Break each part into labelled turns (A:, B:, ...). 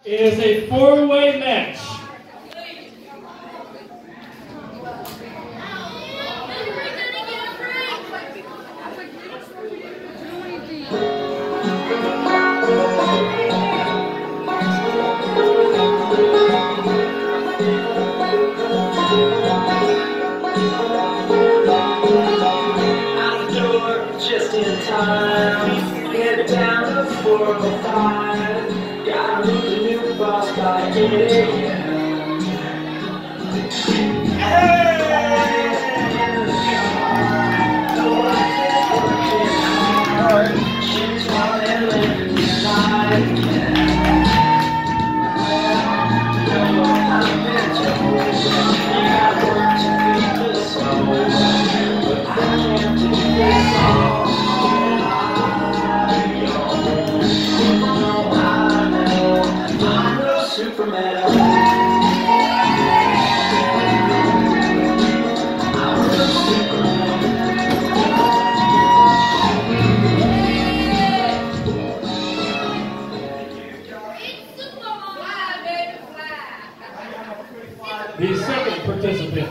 A: It is a four-way match.
B: Out the door just in time. Headed down to 405. Gotta meet the new boss by 8 a.m. Hey! She's one and living inside. Know what I've been told. You got work to feed the soul, but I can't do this all. I'm no Superman.
A: The second participant.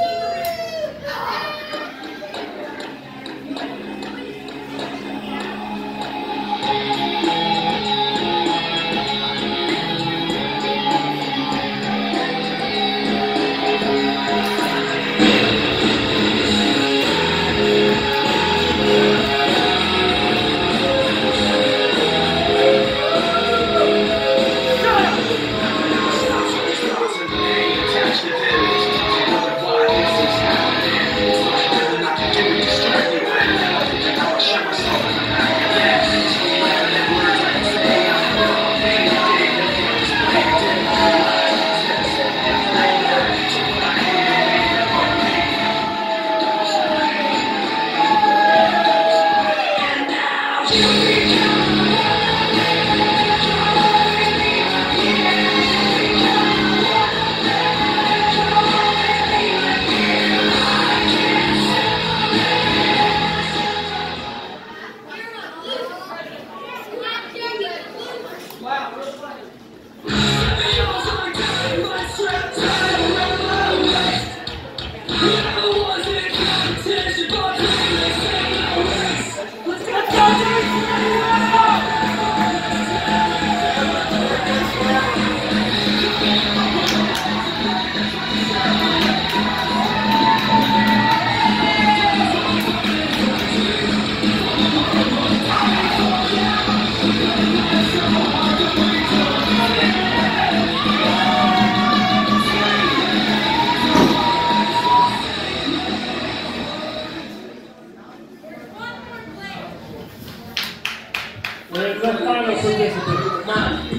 A: And the final participant.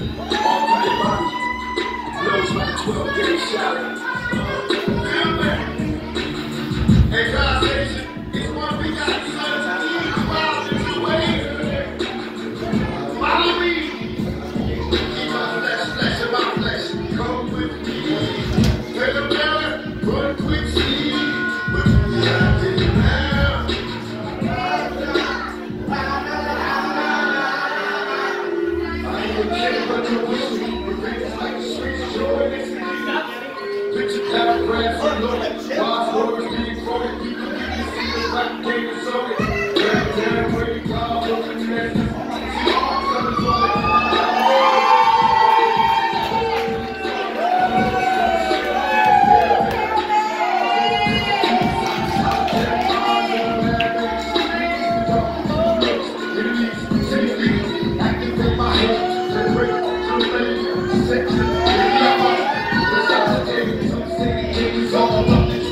C: Hey, God, it's one we got to wild in the way. Follow me. Keep my flesh in my flesh. Come with me. Take a belly, run quick speed. But you got to get now. I ain't kidding, but you wish me. Revenge like a sweet joy. Picture paragraphs, you know it. Wise words being quoted. People get you see the black game and sold it. Every time where you call, open your hands. See all colors on it. Activate my head. Separate some things. Section. It's all up.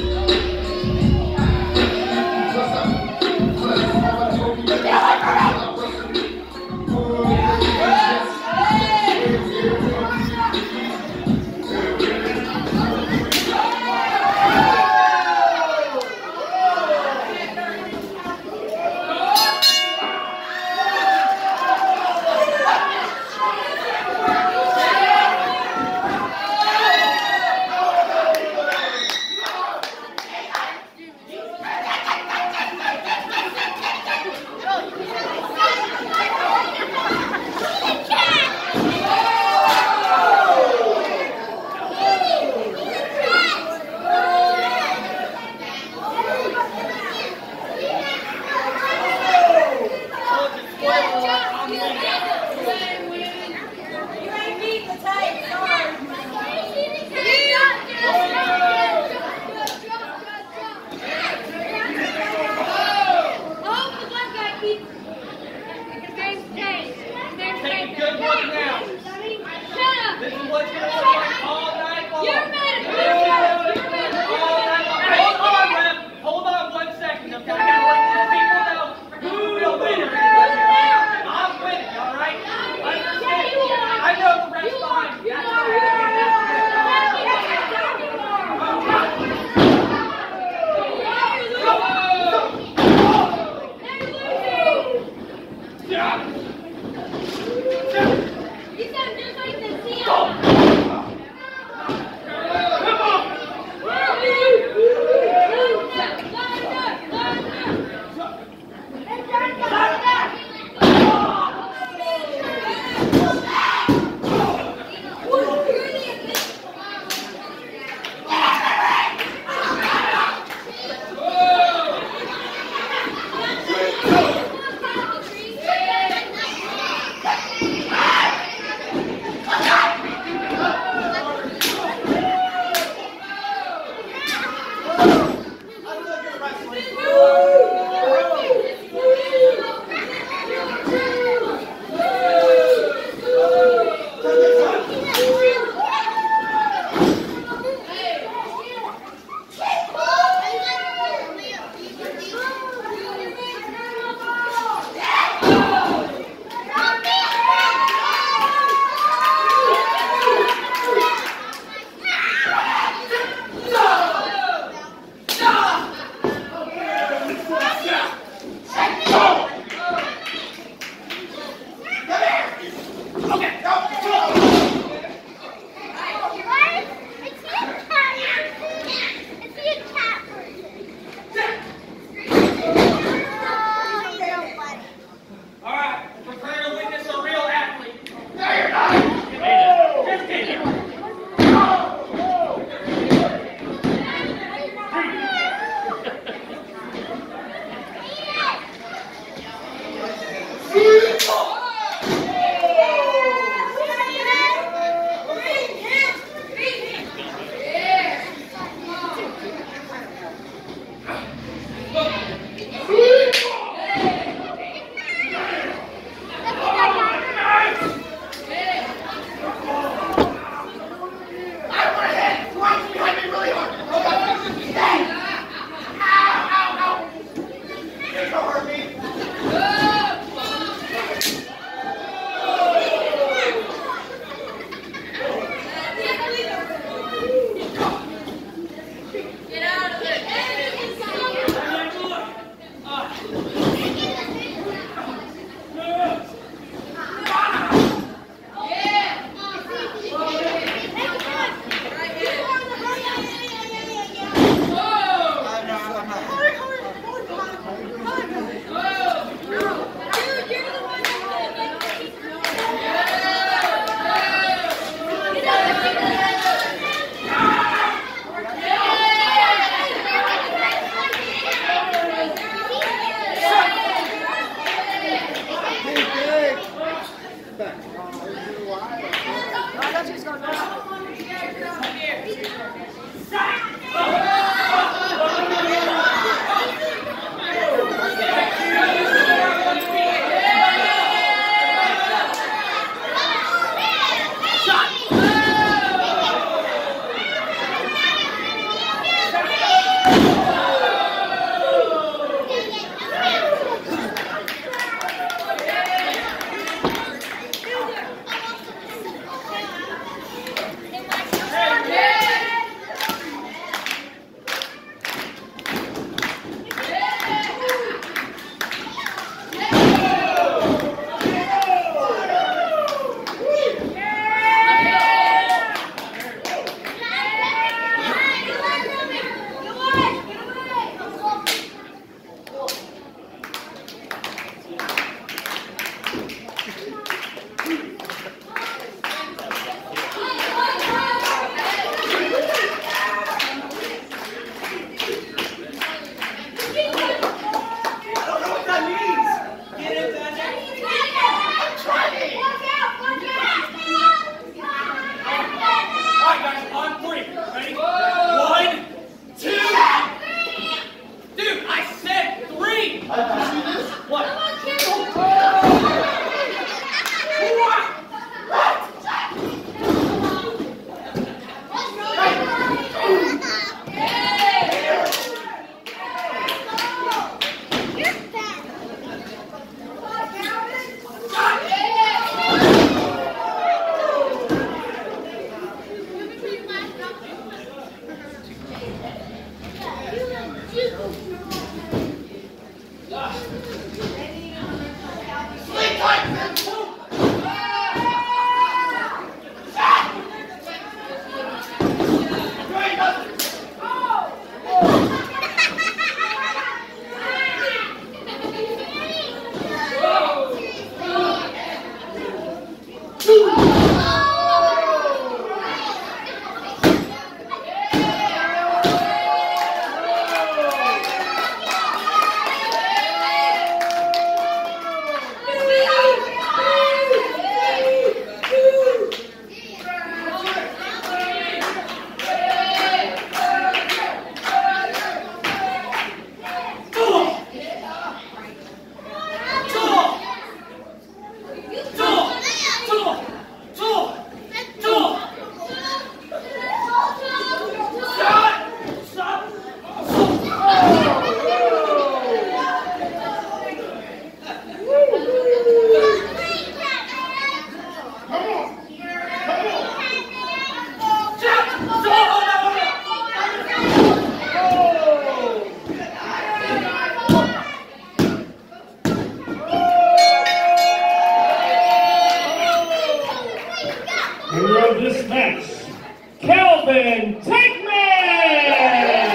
A: Winner of this match, Calvin Tankman!